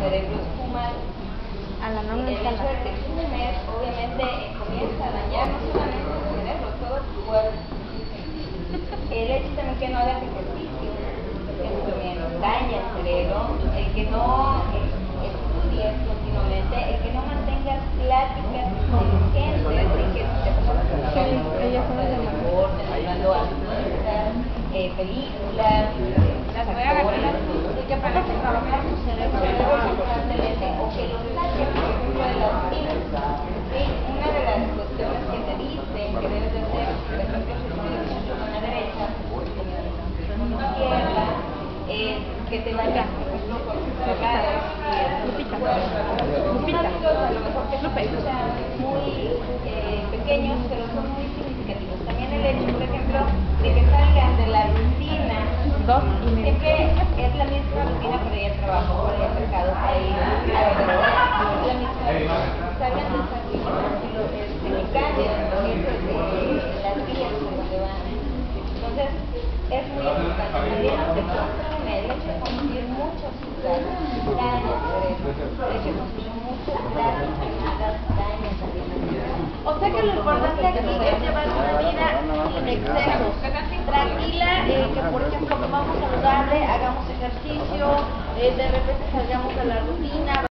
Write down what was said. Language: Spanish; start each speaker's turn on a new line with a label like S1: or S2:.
S1: cerebro es fumar. El hecho de que fumes, obviamente, comienza a dañar no solamente el cerebro, todo tu cuerpo. El hecho también que no hagas ejercicio, eso también daña el cerebro. El que no estudies continuamente, el que no mantengas pláticas inteligentes, el que te pongas a hablar de deporte, hablando artistas, películas, actores, el que aprendas a trabajar tu cerebro constantemente, o que lo saques, por ejemplo, de la rutina. ¿Sí? Una de las cuestiones que te dicen que debes de hacer, por ejemplo, si estudias mucho con la derecha, con la izquierda, es que te vayas, por ejemplo, con tus abogados y son hábitos a lo mejor que se escuchan muy pequeños, pero son muy significativos. También el hecho, por ejemplo, de que salgan de la rutina, siempre es la misma rutina para ir al trabajo, para ir al mercado, para ir a la universidad, es la misma rutina. Salgan de esa rutina y lo que cambien las vías por donde van. Entonces, es muy importante. También lo que consume, el hecho de consumir mucho azúcar daña el cerebro. El hecho de consumir muchas grasas refinadas daña también el cerebro.
S2: O sea que lo importante aquí es llevar una vida sin excesos, tranquila, que por ejemplo comamos saludable, hagamos ejercicio, de repente salgamos de la rutina.